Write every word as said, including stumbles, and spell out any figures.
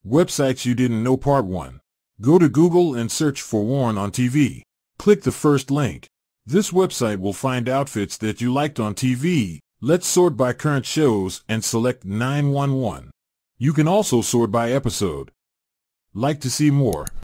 Websites you didn't know Part one. Go to Google and search for Worn on T V. Click the first link. This website will find outfits that you liked on T V. Let's sort by current shows and select nine one one. You can also sort by episode. Like to see more?